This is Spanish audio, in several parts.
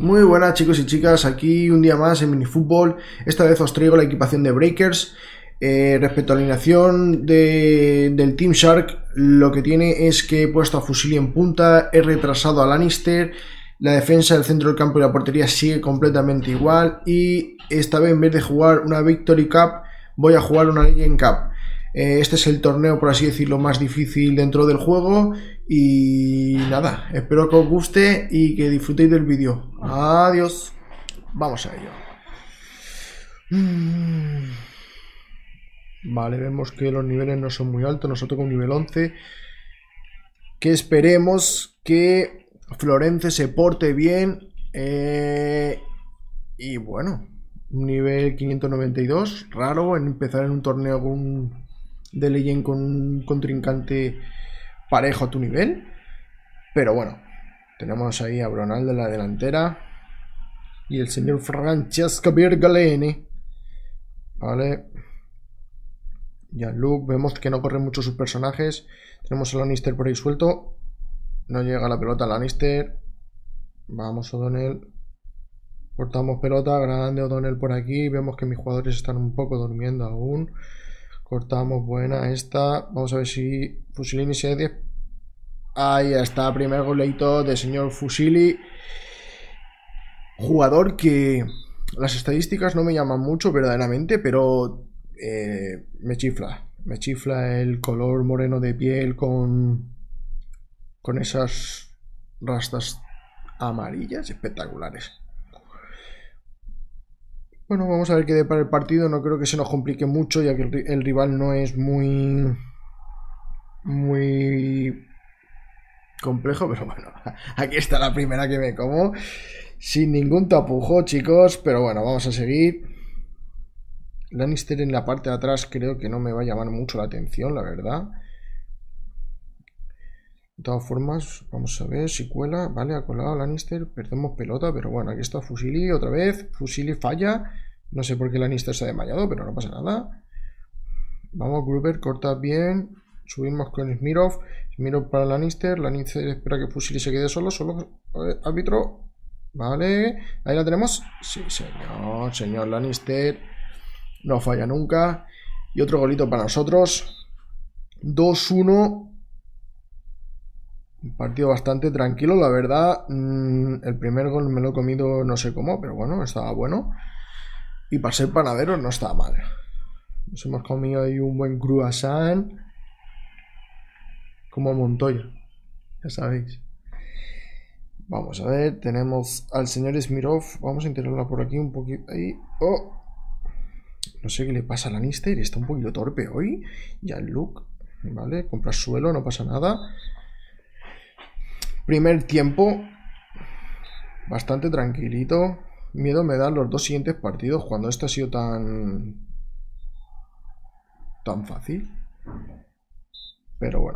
Muy buenas chicos y chicas, aquí un día más en Minifútbol. Esta vez os traigo la equipación de Breakers. Respecto a la alineación del Team Shark, lo que tiene es que he puesto a Fusili en punta, he retrasado a Lannister, la defensa del centro del campo y la portería sigue completamente igual, y esta vez en vez de jugar una Victory Cup voy a jugar una Legend Cup. Este es el torneo, por así decirlo, más difícil dentro del juego. Y nada, espero que os guste y que disfrutéis del vídeo. Adiós. Vamos a ello. Vale, vemos que los niveles no son muy altos. Nos toca un nivel 11. Que esperemos que Florence se porte bien. Y bueno, un nivel 592. Raro en empezar en un torneo de Legend con un contrincante parejo a tu nivel. Pero bueno, tenemos ahí a Bronaldo en la delantera y el señor Francesco Bergalene. Vale. Jean-Luc, vemos que no corren mucho sus personajes. Tenemos a Lannister por ahí suelto. No llega la pelota a Lannister. Vamos, O'Donnell. Cortamos pelota, grande O'Donnell por aquí. Vemos que mis jugadores están un poco durmiendo aún. Cortamos, buena esta. Vamos a ver si Fusilini se 10. Ahí está, primer goleito de señor Fusili. Jugador que las estadísticas no me llaman mucho verdaderamente, pero me chifla. Me chifla el color moreno de piel con esas rastas amarillas espectaculares. Bueno, vamos a ver qué depara el partido. No creo que se nos complique mucho, ya que el rival no es muy complejo, pero bueno, aquí está la primera que me como sin ningún tapujo, chicos, pero bueno, vamos a seguir. Lannister en la parte de atrás creo que no me va a llamar mucho la atención, la verdad. De todas formas, vamos a ver si cuela. Vale, ha colado Lannister, perdemos pelota, pero bueno, aquí está Fusili otra vez. Fusili falla, no sé por qué Lannister se ha desmayado, pero no pasa nada. Vamos, Gruber, corta bien. Subimos con Smirov. Smirov para Lannister. Lannister espera que Fusili se quede solo. Árbitro. Vale. Ahí la tenemos. Sí, señor. Señor Lannister. No falla nunca. Y otro golito para nosotros. 2-1. Un partido bastante tranquilo, la verdad. El primer gol me lo he comido no sé cómo, pero bueno, estaba bueno. Y para ser panadero no estaba mal. Nos hemos comido ahí un buen croissant. Como Montoya, ya sabéis. Vamos a ver, tenemos al señor Smirov. Vamos a integrarla por aquí un poquito. Ahí. Oh. No sé qué le pasa a Lannister. Está un poquito torpe hoy. Jean-Luc. Vale, compra suelo, no pasa nada. Primer tiempo. Bastante tranquilito. Miedo me dan los dos siguientes partidos cuando esto ha sido tan fácil. Pero bueno.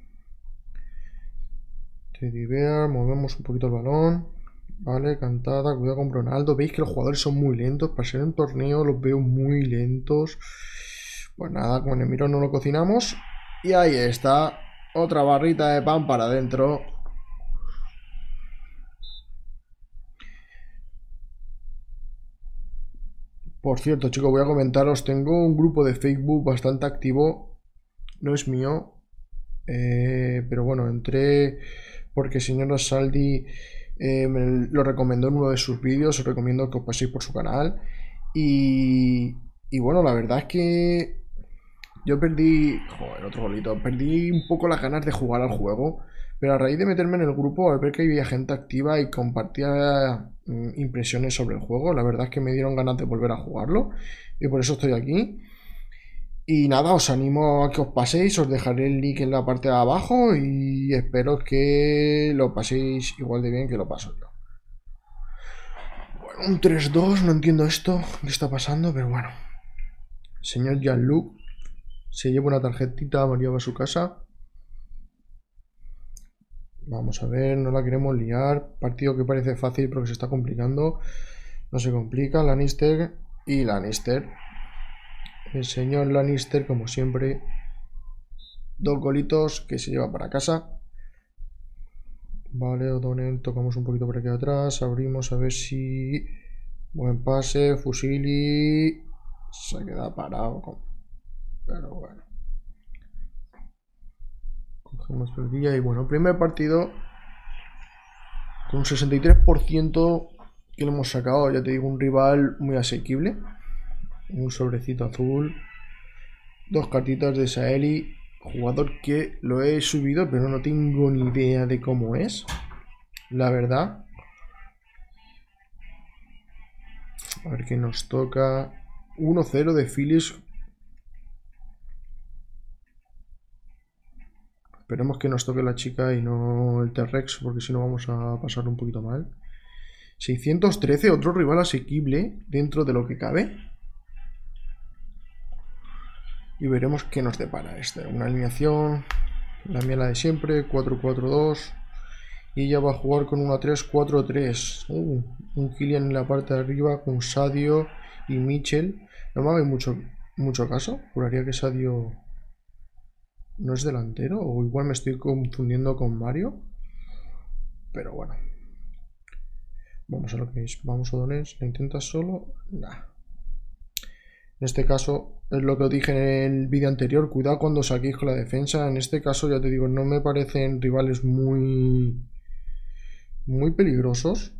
Teddy Bear, movemos un poquito el balón. Vale, cantada, cuidado con Ronaldo. Veis que los jugadores son muy lentos. Para ser un torneo los veo muy lentos. Pues nada, con el mirón no lo cocinamos. Y ahí está. Otra barrita de pan para adentro. Por cierto, chicos, voy a comentaros. Tengo un grupo de Facebook bastante activo. No es mío. Pero bueno, entré porque el señor Saldi me lo recomendó en uno de sus vídeos. Os recomiendo que os paséis por su canal. Y bueno, la verdad es que yo perdí... Joder, otro golito. Perdí un poco las ganas de jugar al juego. Pero a raíz de meterme en el grupo, al ver que había gente activa y compartía impresiones sobre el juego, la verdad es que me dieron ganas de volver a jugarlo. Y por eso estoy aquí. Y nada, os animo a que os paséis, os dejaré el link en la parte de abajo y espero que lo paséis igual de bien que lo paso yo. Bueno, un 3-2, no entiendo esto, qué está pasando, pero bueno. Señor Jean-Luc se lleva una tarjetita, María va a su casa. Vamos a ver, no la queremos liar. Partido que parece fácil pero que se está complicando. No se complica, Lannister y Lannister. El señor Lannister, como siempre, dos golitos que se lleva para casa. Vale, O'Donnell, tocamos un poquito por aquí atrás. Abrimos a ver si... Buen pase, Fusili... Se queda parado. Pero bueno. Cogemos el día y bueno, primer partido con un 63% que lo hemos sacado. Ya te digo, un rival muy asequible. Un sobrecito azul. Dos cartitas de Saeli. Jugador que lo he subido, pero no tengo ni idea de cómo es. La verdad. A ver qué nos toca. 1-0 de Phillies. Esperemos que nos toque la chica y no el T-Rex, porque si no vamos a pasar un poquito mal. 613, otro rival asequible dentro de lo que cabe. Y veremos qué nos depara este. Una alineación, la mía la de siempre, 4-4-2. Y ella va a jugar con una 3-4-3. Un Kylian en la parte de arriba con Sadio y Mitchell. No me haga mucho caso. Juraría que Sadio no es delantero. O igual me estoy confundiendo con Mario. Pero bueno. Vamos a lo que es. Vamos a Donés. ¿Lo intentas solo? Nah. En este caso, es lo que os dije en el vídeo anterior. Cuidado cuando saquéis con la defensa. En este caso, ya te digo, no me parecen rivales muy peligrosos.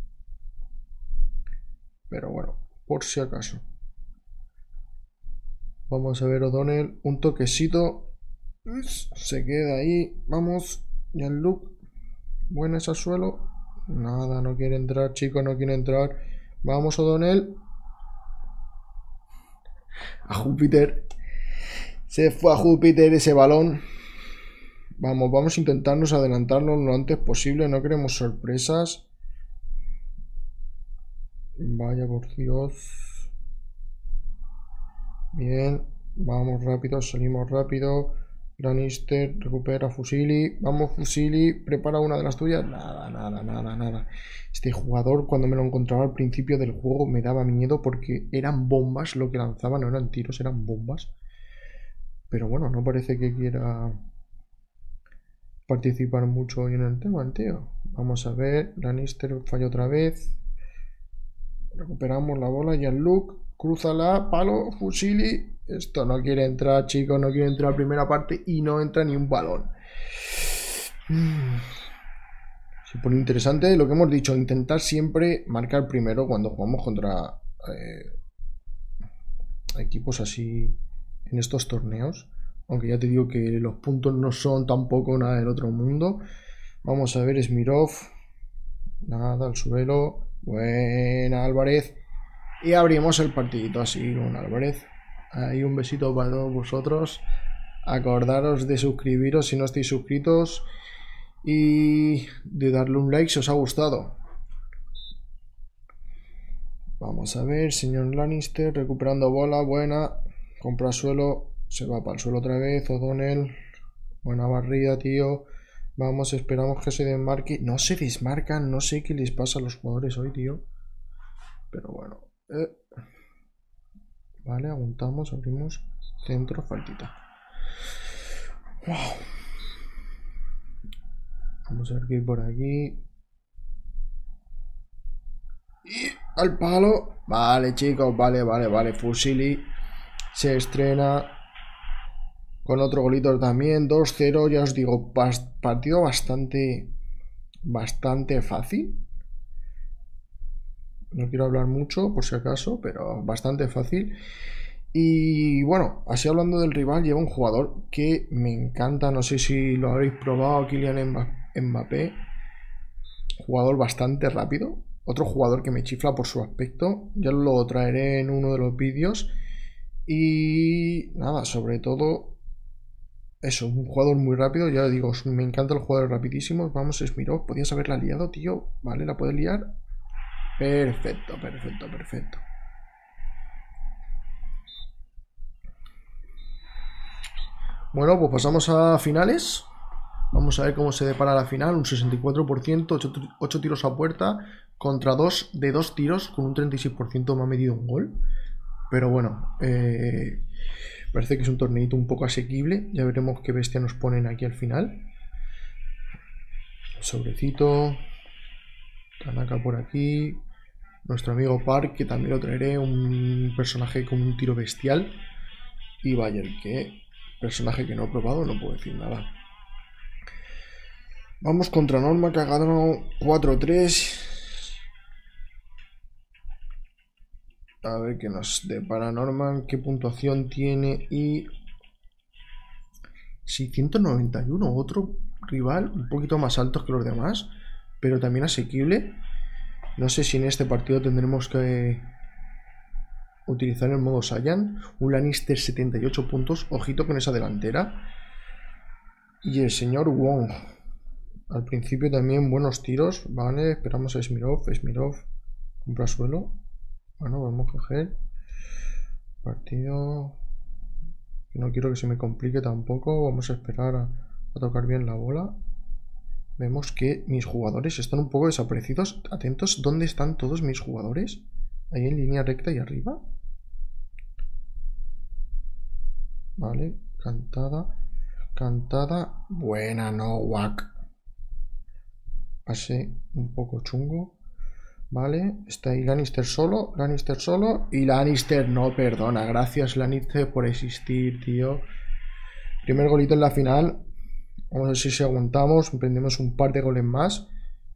Pero bueno, por si acaso. Vamos a ver O'Donnell. Un toquecito. Se queda ahí. Vamos. Jean-Luc. Buenas al suelo. Nada, no quiere entrar, chicos, no quiere entrar. Vamos, O'Donnell. A Júpiter. Se fue a Júpiter ese balón. Vamos a intentarnos adelantarnos lo antes posible. No queremos sorpresas. Vaya por Dios. Bien. Vamos rápido, salimos rápido. Lannister, recupera Fusili. Vamos, Fusili, prepara una de las tuyas. Nada. Este jugador, cuando me lo encontraba al principio del juego, me daba miedo porque eran bombas lo que lanzaban, no eran tiros, eran bombas. Pero bueno, no parece que quiera participar mucho hoy en el tema, tío. Vamos a ver, Lannister falla otra vez. Recuperamos la bola, Jean-Luc, crúzala, palo, Fusili. Esto no quiere entrar, chicos, no quiere entrar a primera parte y no entra ni un balón. Se pone interesante lo que hemos dicho, intentar siempre marcar primero cuando jugamos contra equipos así en estos torneos. Aunque ya te digo que los puntos no son tampoco nada del otro mundo. Vamos a ver, Smirov. Nada, al suelo. Buena, Álvarez. Y abrimos el partidito así con Álvarez. Ahí un besito para todos vosotros. Acordaros de suscribiros si no estáis suscritos. Y de darle un like si os ha gustado. Vamos a ver, señor Lannister. Recuperando bola, buena. Compra suelo. Se va para el suelo otra vez. O'Donnell. Buena barrida, tío. Vamos, esperamos que se desmarque. No se desmarcan. No sé qué les pasa a los jugadores hoy, tío. Pero bueno. Vale, aguantamos, abrimos. Centro, faltita. Wow. Vamos a ver qué hay por aquí. Y al palo. Vale, chicos. Vale. Fusili se estrena con otro golito también. 2-0. Ya os digo, partido bastante fácil. No quiero hablar mucho, por si acaso, pero bastante fácil. Y bueno, así hablando del rival, lleva un jugador que me encanta. No sé si lo habréis probado, Kylian Mbappé. Jugador bastante rápido. Otro jugador que me chifla por su aspecto. Ya lo traeré en uno de los vídeos. Y nada, sobre todo eso, un jugador muy rápido. Ya digo, me encanta el jugador rapidísimo. Vamos, Smirov, podías haberla liado, tío. Vale, la puedes liar. Perfecto. Bueno, pues pasamos a finales. Vamos a ver cómo se depara la final. Un 64%, 8 tiros a puerta contra 2 de 2 tiros. Con un 36% me ha metido un gol. Pero bueno, parece que es un torneito un poco asequible. Ya veremos qué bestia nos ponen aquí al final. Sobrecito. Tanaka por aquí. Nuestro amigo Park, que también lo traeré. Un personaje con un tiro bestial. Y Bayer, que personaje que no he probado, no puedo decir nada. Vamos contra Norma, que ha ganado 4-3. A ver qué nos depara Norman, qué puntuación tiene. Y 691, otro rival un poquito más alto que los demás, pero también asequible. No sé si en este partido tendremos que utilizar el modo Saiyan. Un Lannister 78 puntos, ojito con esa delantera. Y el señor Wong, al principio también buenos tiros. Vale, esperamos a Smirov. Smirov compra suelo. Bueno, vamos a coger partido. No quiero que se me complique tampoco. Vamos a esperar a tocar bien la bola. Vemos que mis jugadores están un poco desaparecidos. Atentos, ¿dónde están todos mis jugadores? Ahí en línea recta y arriba. Vale, cantada. Cantada. Buena, no, Wack. Pase un poco chungo. Vale, está ahí Lannister solo. Lannister solo. Y Lannister no perdona. Gracias, Lannister, por existir, tío. Primer golito en la final. Vamos a ver si aguantamos. Emprendemos un par de goles más.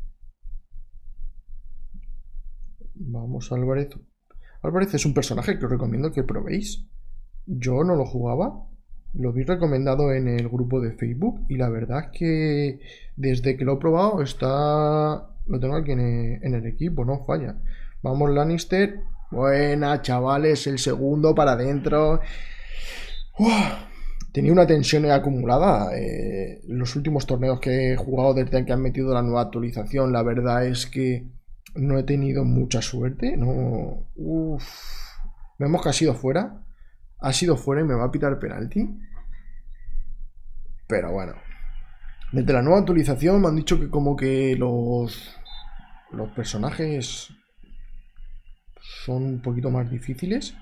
Vamos, Álvarez. Álvarez es un personaje que os recomiendo que probéis. Yo no lo jugaba. Lo vi recomendado en el grupo de Facebook. Y la verdad es que desde que lo he probado está... Lo tengo aquí en el equipo, no falla. Vamos, Lannister. Buena, chavales. El segundo para adentro. Tenía una tensión acumulada. Los últimos torneos que he jugado desde que han metido la nueva actualización, la verdad es que no he tenido mucha suerte. No. Vemos que ha sido fuera. Ha sido fuera y me va a pitar penalti. Pero bueno. Desde la nueva actualización me han dicho que como que los personajes son un poquito más difíciles.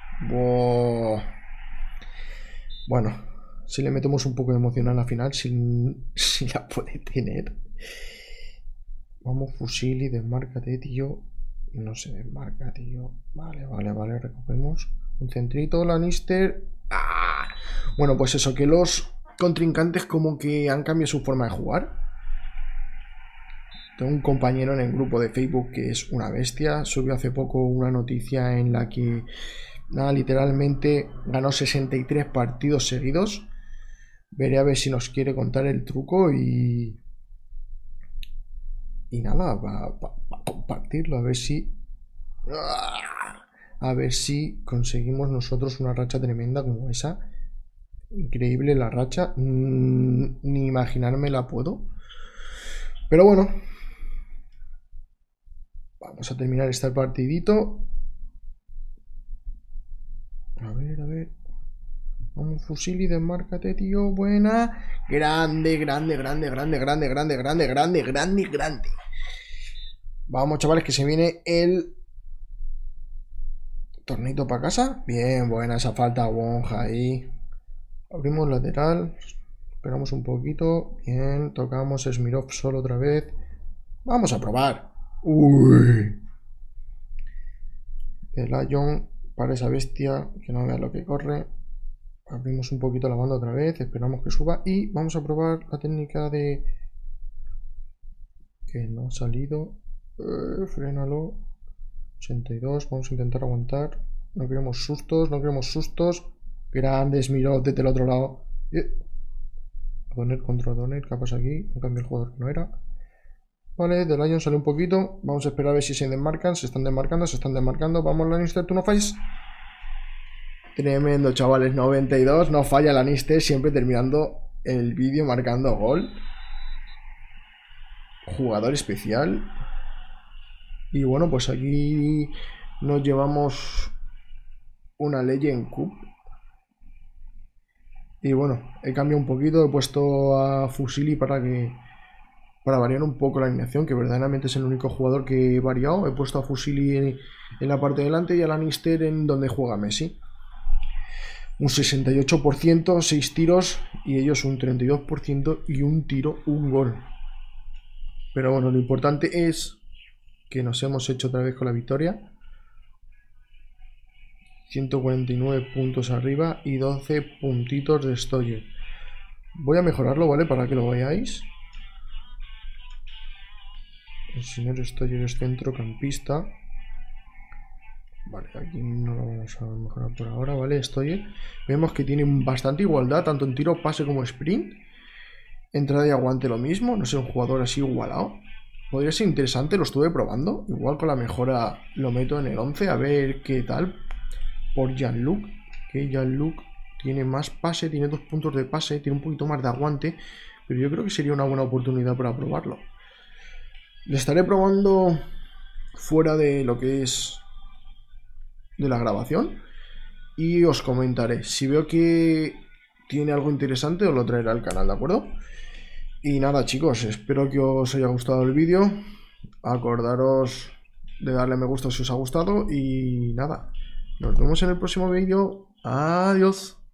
Bueno, si le metemos un poco de emoción a la final, si la puede tener. Vamos, Fusili, desmárcate, tío. No se desmarca, tío. Vale, recogemos. Un centrito, Lannister. ¡Ah! Bueno, pues eso, que los contrincantes como que han cambiado su forma de jugar. Tengo un compañero en el grupo de Facebook que es una bestia. Subió hace poco una noticia en la que, nada, literalmente ganó 63 partidos seguidos. Veré a ver si nos quiere contar el truco y nada, va a compartirlo. A ver si conseguimos nosotros una racha tremenda como esa. Increíble la racha. Ni imaginarme la puedo. Pero bueno. Vamos a terminar este partidito. A ver. Vamos, Fusili, desmárcate, tío. Buena. Grande. Vamos, chavales, que se viene el tornito para casa. Bien, buena esa falta Wonja ahí. Abrimos lateral. Esperamos un poquito. Bien, tocamos Smirov solo otra vez. Vamos a probar. Uy. El Lion para esa bestia. Que no vea lo que corre. Abrimos un poquito la banda otra vez. Esperamos que suba. Y vamos a probar la técnica de... Que no ha salido. Frénalo. 82. Vamos a intentar aguantar. No queremos sustos. Grandes Miró desde el otro lado. Doner contra Doner. ¿Qué pasa aquí? No cambia el jugador que no era. Vale, The Lion sale un poquito. Vamos a esperar a ver si se desmarcan. Se están desmarcando. Vamos, Lannister, tú no falles. Tremendo, chavales. 92. No falla Lannister. Siempre terminando el vídeo marcando gol. Jugador especial. Y bueno, pues aquí nos llevamos una Legend Cup. Y bueno, he cambiado un poquito. He puesto a Fusili para variar un poco la alineación, que verdaderamente es el único jugador que he variado. He puesto a Fusili en la parte de delante y a Lannister en donde juega Messi. Un 68%, 6 tiros y ellos un 32% y un tiro, un gol. Pero bueno, lo importante es que nos hemos hecho otra vez con la victoria. 149 puntos arriba y 12 puntitos de Stoyer. Voy a mejorarlo, ¿vale? Para que lo veáis. El señor Stoyer es centrocampista. Vale, aquí no lo vamos a mejorar por ahora, ¿vale? Stoyer. Vemos que tiene bastante igualdad, tanto en tiro, pase como sprint. Entrada y aguante lo mismo. No sé, un jugador así igualado. Podría ser interesante, lo estuve probando. Igual con la mejora lo meto en el 11, a ver qué tal. Por Jean-Luc, que Jean-Luc tiene más pase, tiene 2 puntos de pase, tiene un poquito más de aguante, pero yo creo que sería una buena oportunidad para probarlo. Le estaré probando fuera de lo que es de la grabación y os comentaré. Si veo que tiene algo interesante, os lo traeré al canal, ¿de acuerdo? Y nada, chicos, espero que os haya gustado el vídeo. Acordaros de darle me gusta si os ha gustado y nada. Nos vemos en el próximo vídeo. Adiós.